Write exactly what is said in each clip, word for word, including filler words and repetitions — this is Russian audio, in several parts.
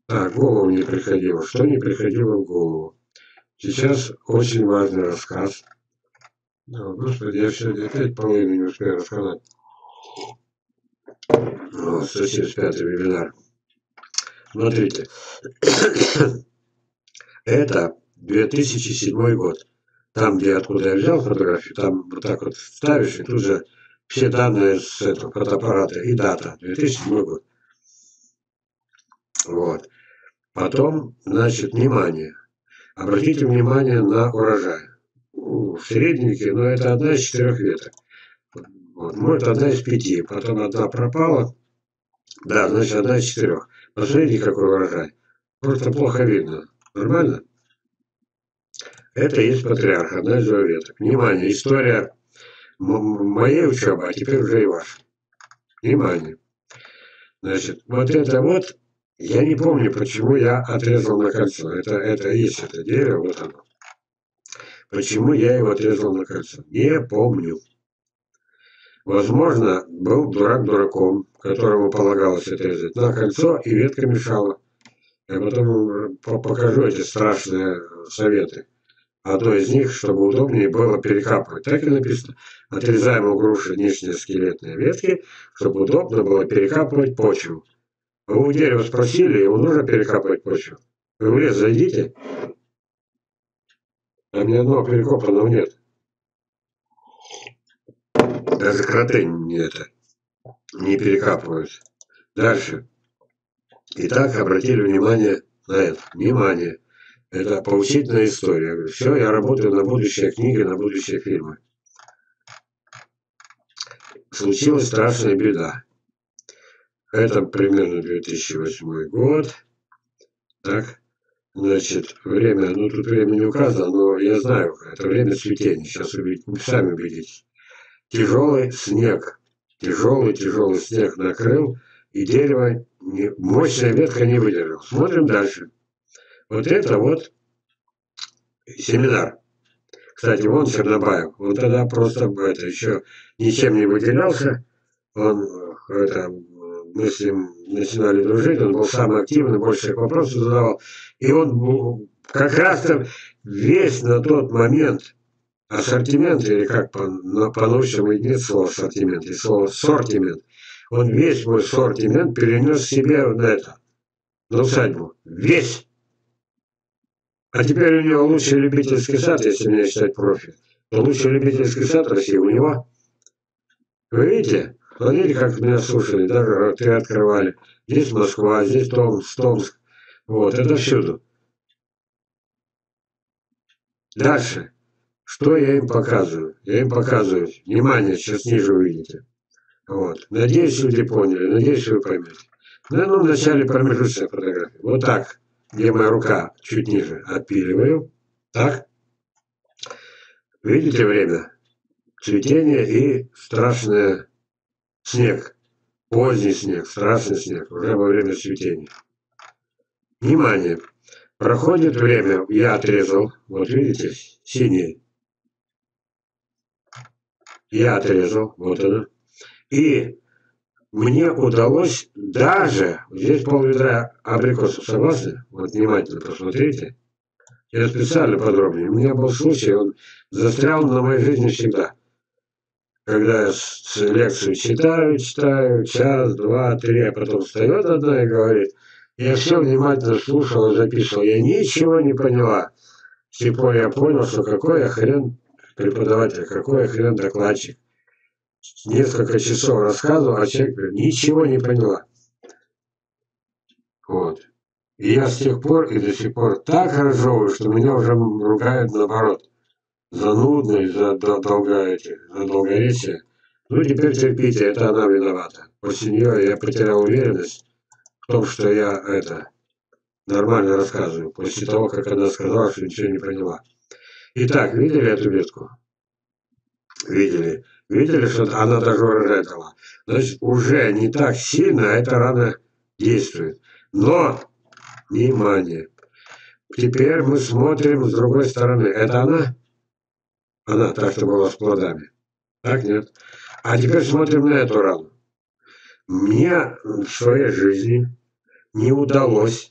А, в голову не приходило. Что не приходило в голову? Сейчас очень важный рассказ. О, Господи, я сегодня опять половину не успею рассказать. О, сто семьдесят пятый вебинар. Смотрите. Это две тысячи седьмой год. Там, где откуда я взял фотографию, там вот так вот ставишь, и тут же все данные с этого фотоаппарата и дата. две тысячи седьмой год. Вот. Потом, значит, внимание. Обратите внимание на урожай. В средненький, но это одна из четырех веток. Вот, может, одна из пяти, потом одна пропала. Да, значит, одна из четырех. Посмотрите, какой урожай. Просто плохо видно. Нормально? Это есть патриарх, одна из его веток. Внимание, история моей учебы, а теперь уже и ваша. Внимание. Значит, вот это вот, я не помню, почему я отрезал на кольцо. Это, это есть это дерево, вот оно. Почему я его отрезал на кольцо? Не помню. Возможно, был дурак дураком, которому полагалось отрезать на кольцо, и ветка мешала. Я потом покажу эти страшные советы. Одно из них, чтобы удобнее было перекапывать. Так и написано. Отрезаем у груши нижние скелетные ветки, чтобы удобно было перекапывать почву. Вы у дерева спросили, ему нужно перекапывать почву. Вы в лес зайдите, а ни одного перекопанного нет. Даже кроты не, это, не перекапывают. Дальше. Итак, обратили внимание на это. Внимание. Это поучительная история. Все, я работаю на будущие книги, на будущие фильмы. Случилась страшная беда. Это примерно две тысячи восьмой год. Так, значит, время, ну тут время не указано, но я знаю, это время цветения. Сейчас вы сами убедитесь. Тяжелый снег. Тяжелый, тяжелый снег накрыл, и дерево, не, мощная ветка не выдержала. Смотрим дальше. Вот это вот семинар. Кстати, вон Чернобаев. Он тогда просто это, еще ничем не выделялся. Он, это, мы с ним начинали дружить, он был самый активный, больше вопросов задавал. И он как раз-то весь на тот момент ассортимент, или как по-научному нет слова ассортимент, и слово сортимент, он весь мой сортимент перенес себе на это, на усадьбу. Весь. А теперь у него лучший любительский сад, если меня считать профи. То лучший любительский сад России у него. Вы видите? Смотрите, как меня слушали, даже роты открывали. Здесь Москва, здесь Томск, Томск. Вот, это всюду. Дальше. Что я им показываю? Я им показываю. Внимание, сейчас ниже увидите. Вот. Надеюсь, люди поняли. Надеюсь, вы поймете. Ну, ну, в начале промежуточной фотографии. Вот так. Где моя рука чуть ниже. Отпиливаю. Так. Видите время? Цветение и страшный снег. Поздний снег, страшный снег. Уже во время цветения. Внимание. Проходит время. Я отрезал. Вот видите? Синий. Я отрезал. Вот оно. И мне удалось даже, здесь пол-ведра абрикосов, согласны? Вот внимательно посмотрите. Я специально подробнее. У меня был случай, он застрял на моей жизни всегда. Когда я лекцию читаю, читаю, час, два, три, а потом встает одна и говорит, я все внимательно слушал и записывал, я ничего не поняла. С тех пор я понял, что какой я хрен преподаватель, какой я хрен докладчик. Несколько часов рассказывал, а человек ничего не поняла. Вот. И я с тех пор и до сих пор так разжевываю, что меня уже ругают наоборот. За нудность, за, долго, за долгоречие. Ну, теперь терпите, это она виновата. После нее я потерял уверенность в том, что я это нормально рассказываю. После того, как она сказала, что ничего не поняла. Итак, видели эту ветку? Видели. Видели, что она даже урожай дала. Значит, уже не так сильно эта рана действует. Но, внимание, теперь мы смотрим с другой стороны. Это она? Она, та, что была с плодами. Так, нет? А теперь смотрим на эту рану. Мне в своей жизни не удалось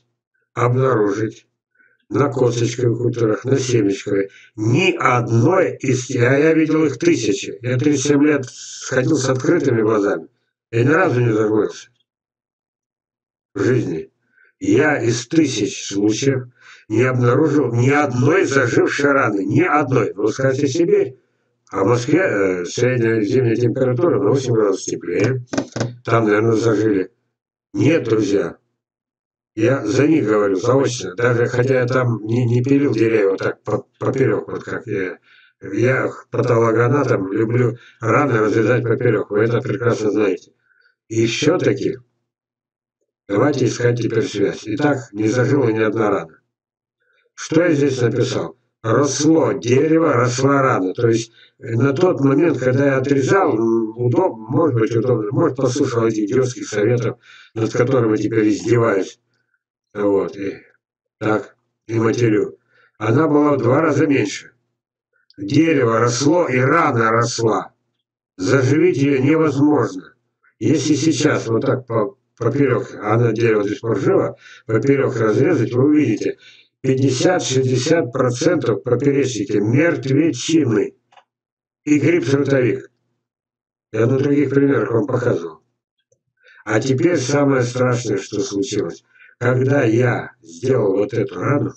обнаружить на косточковых хуторах, на семечковой ни одной из... Я, я видел их тысячи. Я тридцать семь лет сходил с открытыми глазами. Я ни разу не зажмурился в жизни. Я из тысяч случаев не обнаружил ни одной зажившей раны. Ни одной. Вы скажете, Сибирь. А в Москве э, средняя зимняя температура на восемь градусов теплее. Там, наверное, зажили. Нет, друзья. Я за них говорю, заочно. Даже хотя я там не, не пилил деревья вот так по, поперек, вот как я. Я патологоанатом, люблю раны разрезать поперек. Вы это прекрасно знаете. И все-таки давайте искать теперь связь. Итак, не зажила ни одна рана. Что я здесь написал? Росло дерево, росла рана. То есть на тот момент, когда я отрезал, удобно, может быть удобно, может послушал этих идиотских советов, над которыми теперь издеваюсь. Вот, и так, и матерю. Она была в два раза меньше. Дерево росло, и рана росла. Заживить ее невозможно. Если сейчас вот так по, поперек, она дерево здесь поржево, поперек разрезать, вы увидите, пятьдесят-шестьдесят процентов поперечники мертвечины. И гриб-трутовик. Я на других примерах вам показывал. А теперь самое страшное, что случилось. Когда я сделал вот эту рану,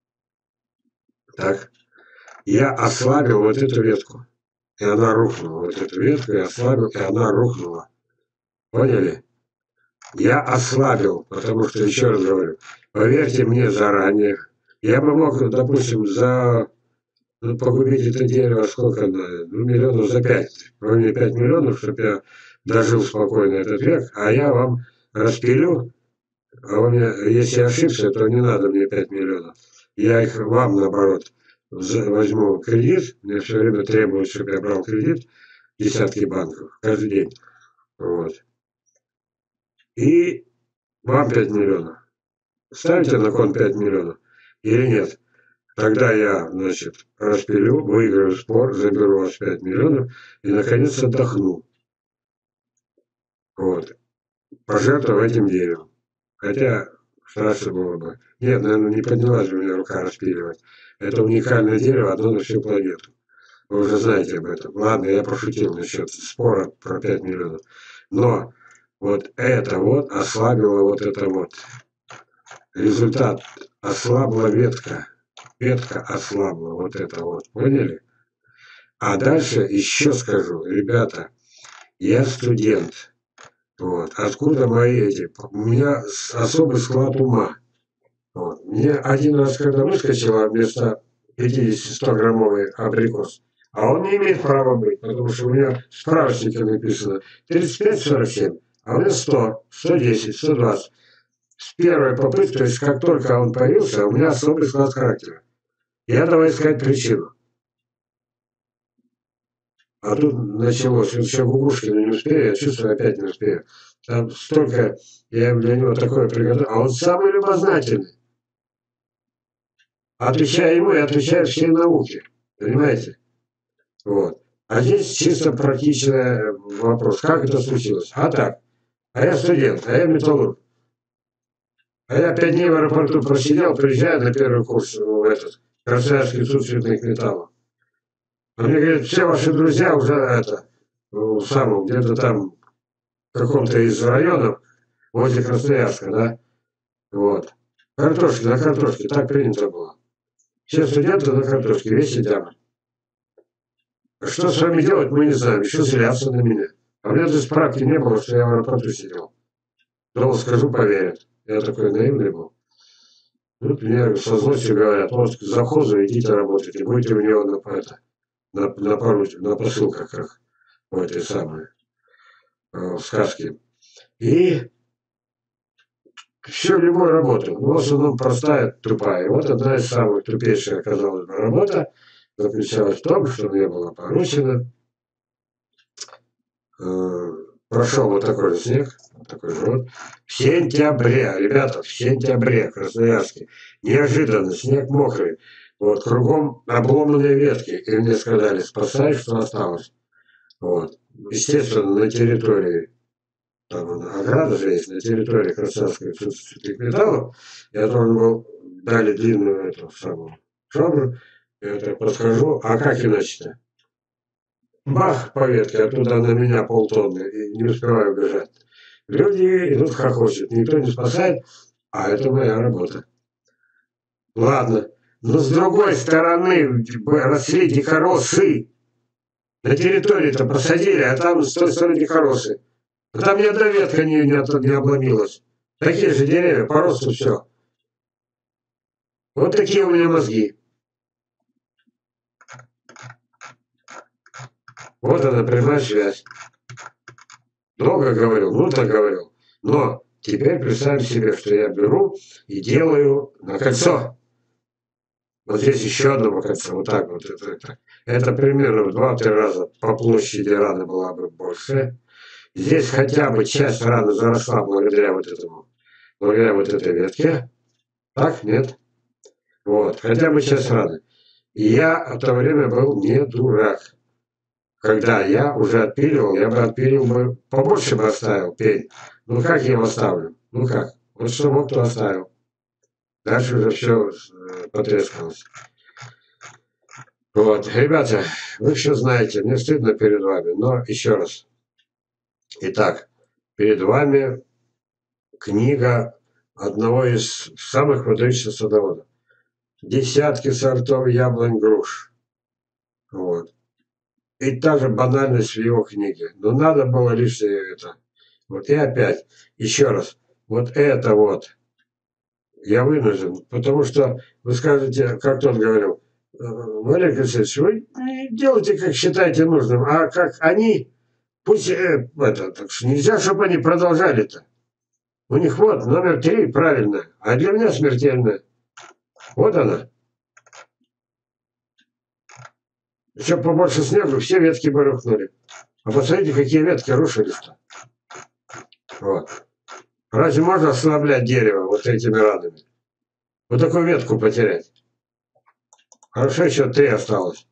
так, я ослабил вот эту ветку. И она рухнула. Вот эту ветку я ослабил, и она рухнула. Поняли? Я ослабил, потому что, еще раз говорю, поверьте мне заранее, я бы мог, допустим, за ну, погубить это дерево сколько, ну, миллионов за пять. Вы мне пять миллионов, чтобы я дожил спокойно этот век, а я вам распилю, а вы мне, если я ошибся, то не надо мне пять миллионов. Я их вам, наоборот, возьму кредит, мне все время требуют, чтобы я брал кредит, десятки банков, каждый день. Вот. И вам пять миллионов. Ставите на кон пять миллионов или нет? Тогда я, значит, распилю, выиграю спор, заберу у вас пять миллионов и, наконец, отдохну. Вот. Пожертвую этим деревом. Хотя страшно было бы. Нет, наверное, не поднялась бы у меня рука распиливать. Это уникальное дерево, одно на всю планету. Вы уже знаете об этом. Ладно, я пошутил насчет спора про пять миллионов. Но вот это вот ослабило вот это вот. Результат. Ослабла ветка. Ветка ослабла. Вот это вот. Поняли? А дальше еще скажу. Ребята, я студент. Вот. Откуда мои эти? У меня особый склад ума. Вот. Мне один раз, когда выскочила вместо пятидесяти-ста граммовый абрикос, а он не имеет права быть, потому что у меня в справочнике написано тридцать пять сорок семь, а у меня сто, сто десять, сто двадцать. С первой попытки, то есть как только он появился, у меня особый склад характера. Я давай искать причину. А тут началось, вот еще Гугушкина не успею, я чувствую, опять не успею. Там столько, я для него такое приготовил, а он самый любознательный. Отвечаю ему, я отвечаю всей науке, понимаете? Вот. А здесь чисто практичный вопрос, как это случилось? А так, а я студент, а я металлург. А я пять дней в аэропорту просидел, приезжаю на первый курс в этот Красноярский институт цветных металлов. А мне говорят, все ваши друзья уже это, в самом, где-то там, в каком-то из районов, возле Красноярска, да? Вот. Картошки, на картошке, так принято было. Все студенты на картошке, весь сидят. Что с вами делать, мы не знаем, еще злятся на меня. А у меня даже справки не было, что я в аэропорту сидел. Думал, скажу, поверят. Я такой наивный был. Тут мне со злостью говорят, вот к завхозу идите работайте, будете у него на, это, на, на, поруче, на посылках, как в этой самой э, сказке. И все, любой работы, но в основном простая, тупая. И вот одна из самых тупейших оказалась работа заключалась в том, что мне было поручено. Э, прошел вот такой же снег, вот такой же вот. В сентябре, ребята, в сентябре, в Красноярске. Неожиданно, снег мокрый. Вот, кругом обломанные ветки. И мне сказали, спасай, что осталось. Вот. Естественно, на территории там ограда же есть на территории Красавской цветных металлов. Я должен был, дали длинную эту самую швабру, я так подхожу, а как иначе-то? Бах по ветке, оттуда на меня полтонны, и не успеваю бежать. Люди идут хохочут, никто не спасает, а это моя работа. Ладно, но с другой стороны росли дикоросы. На территории-то посадили, а там с той стороны дикоросы. А там ни одна ветка не, не, не обломилась. Такие же деревья, по росту все. Вот такие у меня мозги. Вот она, прямая связь. Долго говорил, нудно говорил. Но теперь представим себе, что я беру и делаю на кольцо. Вот здесь еще одно кольцо, вот так вот. Это, это. это примерно в два-три раза по площади раны была бы больше. Здесь хотя бы часть раны заросла благодаря вот этому, благодаря вот этой ветке. Так? Нет? Вот, хотя бы часть раны. И я в то время был не дурак. Когда я уже отпиливал, я бы отпилил бы, побольше бы оставил пень. Ну как я его оставлю? Ну как? Вот что мог, то оставил. Дальше уже все потрескалось. Вот, ребята, вы все знаете, мне стыдно перед вами, но еще раз. Итак, перед вами книга одного из самых выдающихся садоводов. Десятки сортов яблонь, груш. Вот. И та же банальность в его книге. Но надо было лишнее это. Вот и опять, еще раз, вот это вот я вынужден, потому что вы скажете, как тот говорил, Валерий Алексеевич, вы делайте, как считаете нужным, а как они, пусть э, это, так что нельзя, чтобы они продолжали-то. У них вот номер три правильно, а для меня смертельно. Вот она. Еще побольше снегу, все ветки бы рухнули. А посмотрите, какие ветки рушились-то. Вот. Разве можно ослаблять дерево вот этими ранами? Вот такую ветку потерять. Хорошо, еще три осталось.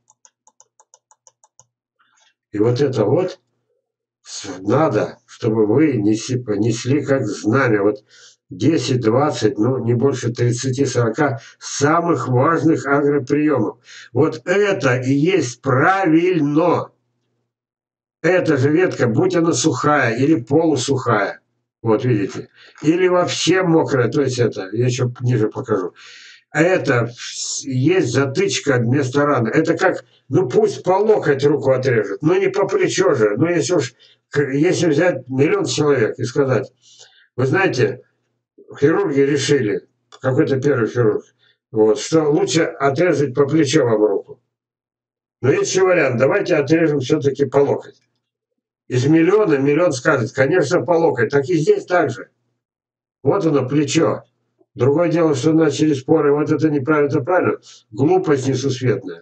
И вот это вот надо, чтобы вы несли, несли как знамя. Вот десять-двадцать, ну не больше тридцати-сорока самых важных агроприемов. Вот это и есть правильно. Эта же ветка, будь она сухая или полусухая, вот видите, или вообще мокрая, то есть это, я еще ниже покажу. Это есть затычка вместо раны. Это как, ну пусть по локоть руку отрежет, но не по плечо же. Ну если уж, если взять миллион человек и сказать, вы знаете, хирурги решили, какой-то первый хирург, вот, что лучше отрезать по плечо вам руку. Но есть еще вариант, давайте отрежем все-таки по локоть. Из миллиона миллион скажет, конечно, по локоть. Так и здесь так же. Вот оно, плечо. Другое дело, что начали споры, вот это неправильно, это правильно. Глупость несусветная.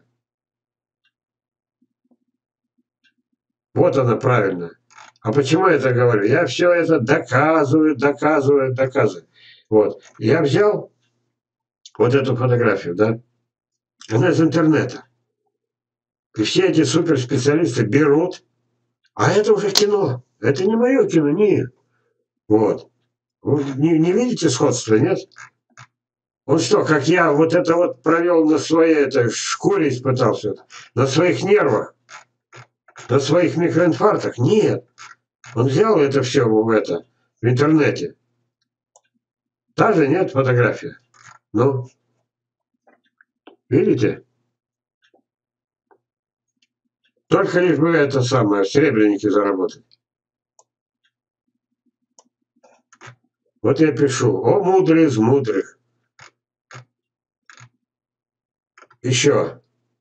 Вот она правильно. А почему я это говорю? Я все это доказываю, доказываю, доказываю. Вот. Я взял вот эту фотографию, да? Она из интернета. И все эти суперспециалисты берут, а это уже кино. Это не мое кино, не. Вот. Вы не, не видите сходства, нет? Он что, как я вот это вот провел на своей этой шкуре, испытался, на своих нервах, на своих микроинфарктах? Нет. Он взял это все в, это, в интернете. Та же нет фотография. Ну, видите? Только лишь бы это самое, серебряники заработать. Вот я пишу, о мудрый из мудрых. Еще.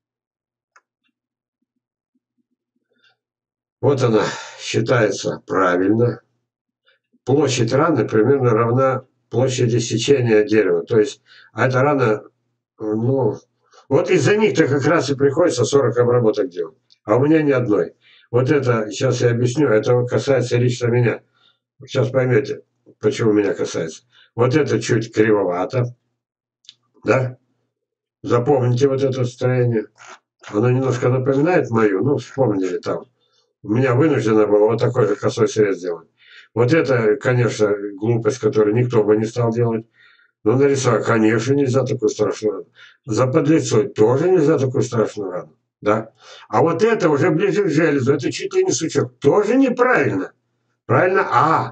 Вот она считается правильно. Площадь раны примерно равна площади сечения дерева. То есть, а эта рана, ну, вот из-за них-то как раз и приходится сорок обработок делать. А у меня ни одной. Вот это, сейчас я объясню, это касается лично меня. Сейчас поймете, почему меня касается. Вот это чуть кривовато. Да? Запомните вот это строение. Оно немножко напоминает мою, ну, вспомнили там. У меня вынуждено было вот такой же косой срез сделать. Вот это, конечно, глупость, которую никто бы не стал делать. Но нарисовать, конечно, нельзя такую страшную рану. Заподлицовать тоже нельзя такую страшную рану. Да? А вот это уже ближе к железу, это чуть ли не сучок. Тоже неправильно. Правильно? А.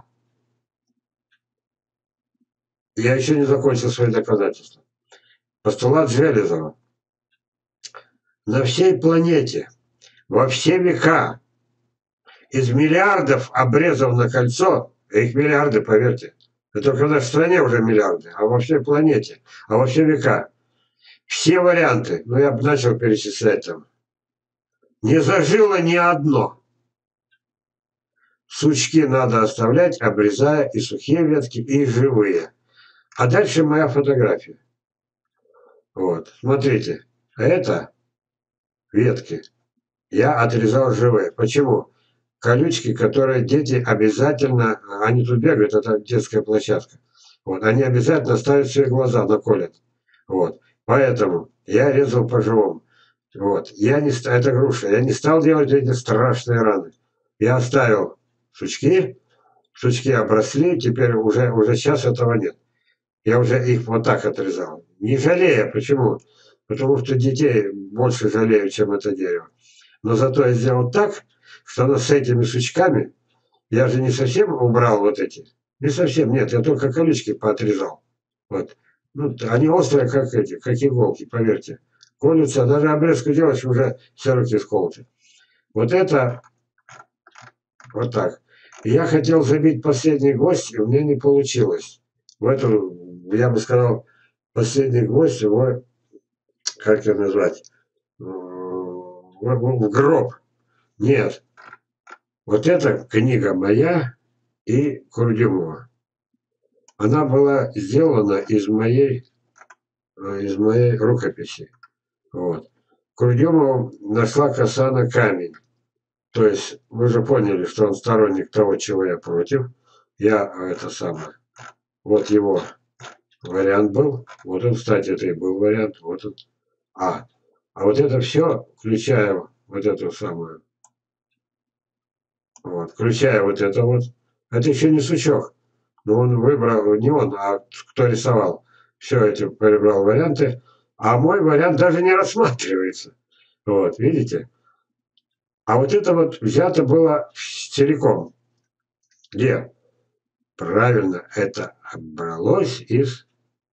Я еще не закончил свои доказательства. Постулат Железова. На всей планете, во все века, из миллиардов обрезов на кольцо, их миллиарды, поверьте, это только в нашей стране уже миллиарды, а во всей планете, а во все века, все варианты, ну я бы начал перечислять там, не зажило ни одно. Сучки надо оставлять, обрезая и сухие ветки, и живые. А дальше моя фотография. Вот, смотрите, это ветки. Я отрезал живые. Почему? Колючки, которые дети обязательно, они тут бегают, это детская площадка. Вот, они обязательно ставят свои глаза, наколят. Вот, поэтому я резал по-живому. Вот, я не, это груша, я не стал делать эти страшные раны. Я оставил сучки, сучки обросли, теперь уже, уже сейчас этого нет. Я уже их вот так отрезал. Не жалея, почему? Потому что детей больше жалею, чем это дерево. Но зато я сделал так, что оно с этими сучками, я же не совсем убрал вот эти, не совсем, нет, я только колючки поотрезал. Вот. Ну, они острые, как эти, как иголки, поверьте. Колются, даже обрезку делаешь, уже все руки сколоты. Вот это, вот так. Я хотел забить последний гвоздь, и у меня не получилось. В эту, я бы сказал, последний гвоздь, его, как это назвать, в гроб. Нет. Вот эта книга моя и Курдюмова. Она была сделана из моей, из моей рукописи. Вот. Курдюмова нашла коса на камень. То есть вы же поняли, что он сторонник того, чего я против. Я это самое. Вот его вариант был. Вот он, кстати, это и был вариант. Вот он. А. А вот это все, включая вот эту самую. Вот, включая вот это вот. Это еще не сучок. Но он выбрал, не он, а кто рисовал. Все эти перебрал варианты. А мой вариант даже не рассматривается. Вот, видите? А вот это вот взято было целиком. Где? Правильно, это бралось из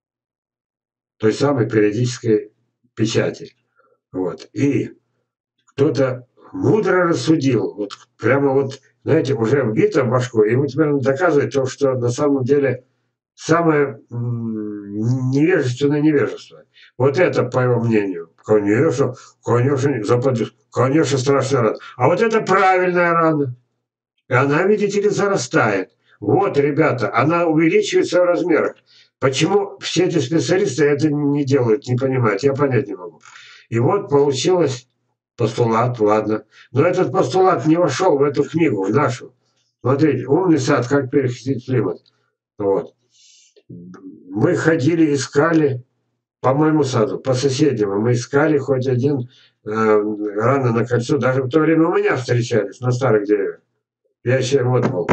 той самой периодической печати. Вот. И кто-то мудро рассудил, вот прямо вот, знаете, уже вбито в башку, и ему теперь доказывает то, что на самом деле самое невежественное невежество. Вот это, по его мнению, конечно, конечно, запад, конечно, страшная рана. А вот это правильная рана. И она, видите ли, зарастает. Вот, ребята, она увеличивается в размерах. Почему все эти специалисты это не делают, не понимают, я понять не могу. И вот получилось постулат, ладно. Но этот постулат не вошел в эту книгу, в нашу. Смотрите, умный сад, как перехватить климат. Вот. Мы ходили, искали по моему саду, по соседнему. Мы искали хоть один э, рано на кольцо. Даже в то время у меня встречались на старых деревьях. Я еще вот был.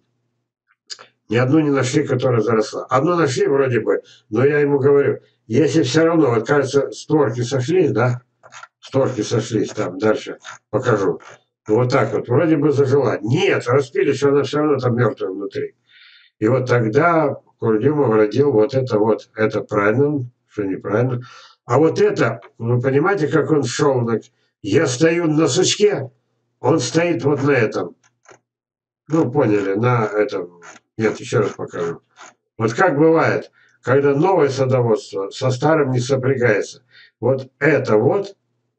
Ни одну не нашли, которая заросла. Одну нашли вроде бы, но я ему говорю, если все равно, вот кажется, створки сошлись, да? Створки сошлись, там дальше покажу. Вот так вот, вроде бы зажила. Нет, распились, она все равно там мертвая внутри. И вот тогда Курдюмов родил вот это вот, это правильно, что неправильно. А вот это, вы понимаете, как он шел? Я стою на сучке, он стоит вот на этом. Ну, поняли, на этом. Нет, еще раз покажу. Вот как бывает, когда новое садоводство со старым не сопрягается. Вот это вот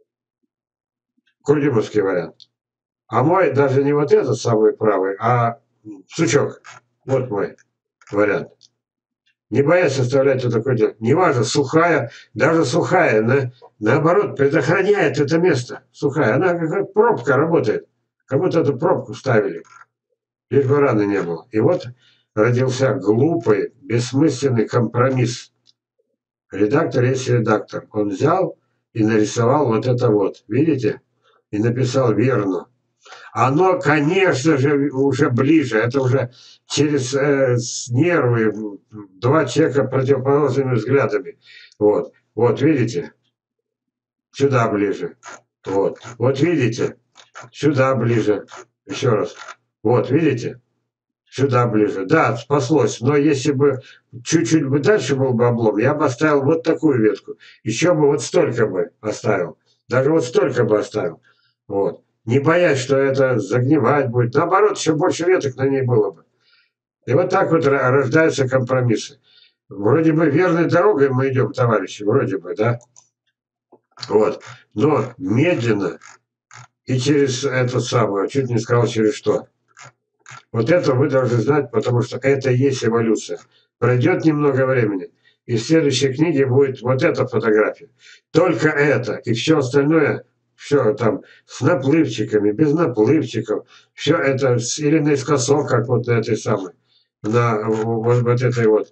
курдюмовский вариант. А мой даже не вот этот самый правый, а сучок. Вот мой вариант. Не боясь оставлять вот такое дело. Неважно, сухая, даже сухая, на, наоборот, предохраняет это место. Сухая. Она как пробка работает. Как будто эту пробку ставили. Лишь бы раны не было. И вот родился глупый, бессмысленный компромисс. Редактор есть редактор. Он взял и нарисовал вот это вот. Видите? И написал верно. Оно, конечно же, уже ближе. Это уже через э, нервы два человека противоположными взглядами. Вот. Вот, видите? Сюда ближе. Вот. Вот видите? Сюда ближе. Еще раз. Вот, видите? Сюда ближе. Да, спаслось. Но если бы чуть-чуть бы дальше был бы облом, я бы оставил вот такую ветку. Еще бы вот столько бы оставил. Даже вот столько бы оставил. Вот. Не боясь, что это загнивать будет. Наоборот, еще больше веток на ней было бы. И вот так вот рождаются компромиссы. Вроде бы верной дорогой мы идем, товарищи, вроде бы, да? Вот. Но медленно и через это самое, чуть не сказал, через что. Вот это вы должны знать, потому что это и есть эволюция. Пройдет немного времени, и в следующей книге будет вот эта фотография. Только это, и все остальное, все там с наплывчиками, без наплывчиков, все это или наискосок, как вот на этой самой, на вот, вот этой вот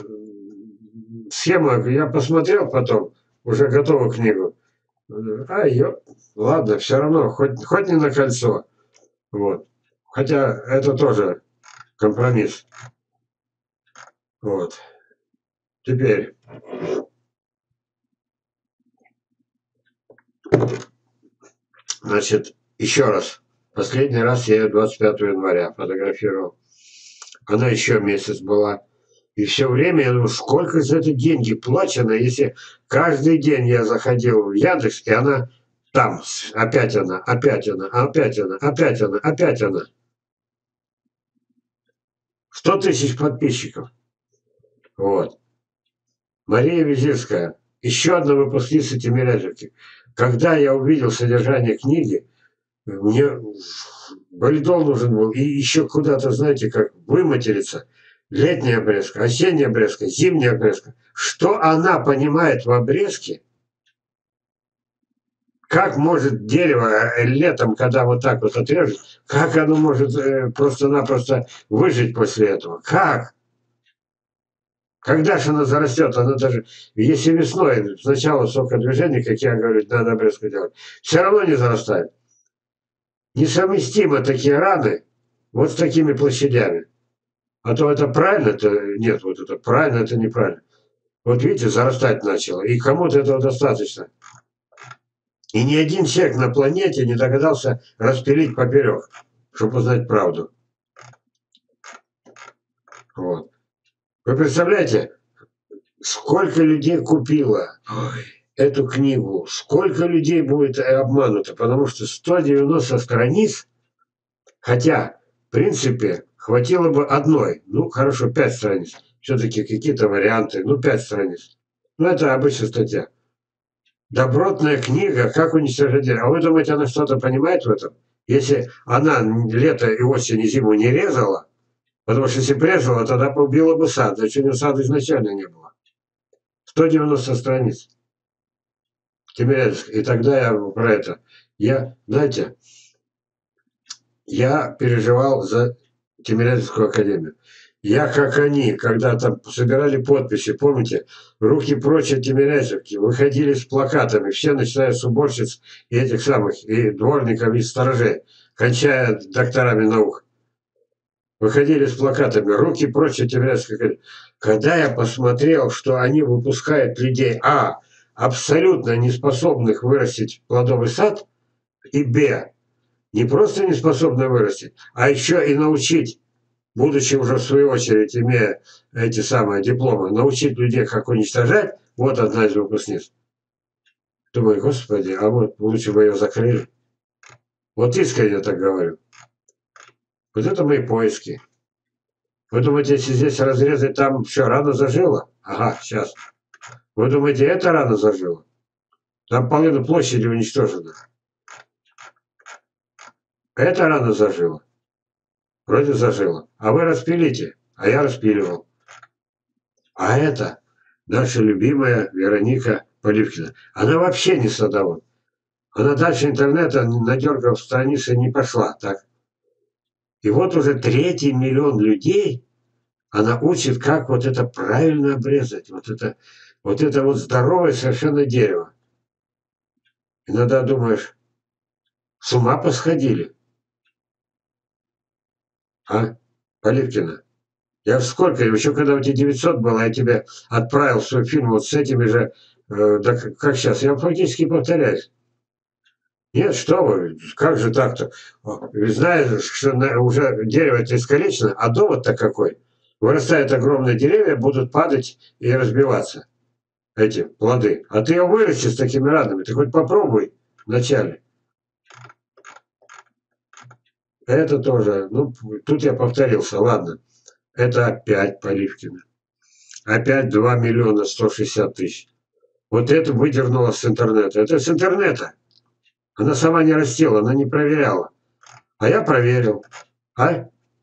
схема. Я посмотрел потом, уже готовую книгу. А, ё, ладно, все равно, хоть, хоть не на кольцо. Вот. Хотя это тоже компромисс. Вот. Теперь. Значит, еще раз. Последний раз я ее двадцать пятого января фотографировал. Она еще месяц была. И все время я думаю, сколько за это деньги плачено, если каждый день я заходил в Яндекс, и она там, опять она, опять она, опять она, опять она, опять она. сто тысяч подписчиков. Вот. Мария Визирская, еще одна выпускница Тимирязевки. Когда я увидел содержание книги, мне валидол нужен был, и еще куда-то, знаете, как выматериться. Летняя обрезка, осенняя обрезка, зимняя обрезка. Что она понимает в обрезке? Как может дерево летом, когда вот так вот отрежет, как оно может э, просто-напросто выжить после этого? Как? Когда же она зарастет? Она даже, если весной сначала сокодвижение, как я говорю, надо обрезку делать, все равно не зарастает. Несовместимы такие раны вот с такими площадями. А то это правильно, это нет, вот это правильно, это неправильно. Вот видите, зарастать начало, и кому-то этого достаточно. И ни один человек на планете не догадался распилить поперек, чтобы узнать правду. Вот. Вы представляете, сколько людей купило эту книгу, сколько людей будет обмануто, потому что сто девяносто страниц, хотя, в принципе, хватило бы одной, ну, хорошо, пять страниц, все-таки какие-то варианты, ну, пять страниц. Ну, это обычная статья. Добротная книга «Как уничтожать дерево». А вы думаете, она что-то понимает в этом? Если она лето и осень и зиму не резала, потому что если бы резала, тогда убила бы сад. Значит, у нее сада изначально не было. сто девяносто страниц. Тимирязевск. И тогда я про это. Я, знаете, я переживал за Тимирязевскую академию. Я, как они, когда там собирали подписи, помните, руки прочь от Тимирязевки, выходили с плакатами, все, начиная с уборщиц и этих самых, и дворников, и сторожей, кончая докторами наук. Выходили с плакатами «Руки прочь от Тимирязевской академии». Когда я посмотрел, что они выпускают людей, а, абсолютно неспособных вырастить плодовый сад, и, б, не просто не способны вырастить, а еще и научить, будучи уже в свою очередь, имея эти самые дипломы, научить людей, как уничтожать, вот одна из выпускниц. Думаю, господи, а вот лучше бы ее закрыли. Вот искренне так говорю. Вот это мои поиски. Вы думаете, если здесь разрезать, там все, рана зажила? Ага, сейчас. Вы думаете, эта рана зажила? Там половина площади уничтожена. Эта рана зажила? Вроде зажила. А вы распилите, а я распиливал. А это наша любимая Вероника Поливкина. Она вообще не садовод. Она дальше интернета, надергав страницы, не пошла. Так? И вот уже третий миллион людей она учит, как вот это правильно обрезать. Вот это вот, это вот здоровое совершенно дерево. Иногда думаешь, с ума посходили. А? Поливкина. Я сколько, еще когда у тебя девятьсот было, я тебе отправил свой фильм вот с этими же, э, да как, как сейчас, я фактически повторяюсь. Нет, что вы, как же так-то? Ведь знаешь, что на, уже дерево это искалечено, а довод-то какой? Вырастают огромные деревья, будут падать и разбиваться, эти плоды. А ты его вырасти с такими радами, ты хоть попробуй вначале. Это тоже, ну, тут я повторился, ладно. Это опять Поливкина. Опять два миллиона сто шестьдесят тысяч. Вот это выдернула с интернета. Это с интернета. Она сама не растила, она не проверяла. А я проверил. А?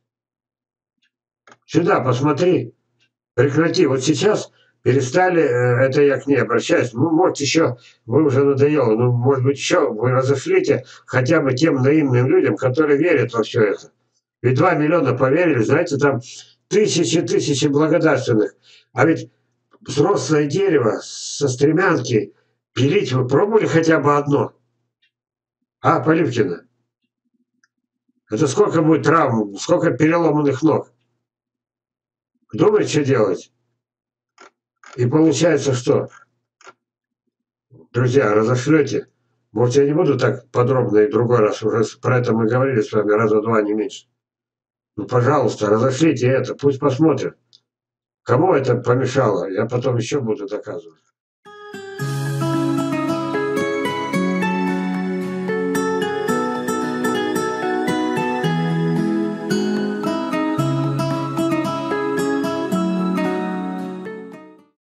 Сюда посмотри. Прекрати. Вот сейчас перестали, э, это я к ней обращаюсь. Ну, может, еще, вы уже надоело, ну, может быть, еще вы разошлите хотя бы тем наивным людям, которые верят во все это. Ведь два миллиона поверили, знаете, там тысячи-тысячи благодарственных. А ведь взрослое дерево со стремянки пилить вы пробовали хотя бы одно? А, Поливкина? Это сколько будет травм, сколько переломанных ног? Думаете, что делать? И получается что? Друзья, разошлете? Может, я не буду так подробно и другой раз, уже про это мы говорили с вами раза два, не меньше. Ну, пожалуйста, разошлите это, пусть посмотрят. Кому это помешало, я потом еще буду доказывать.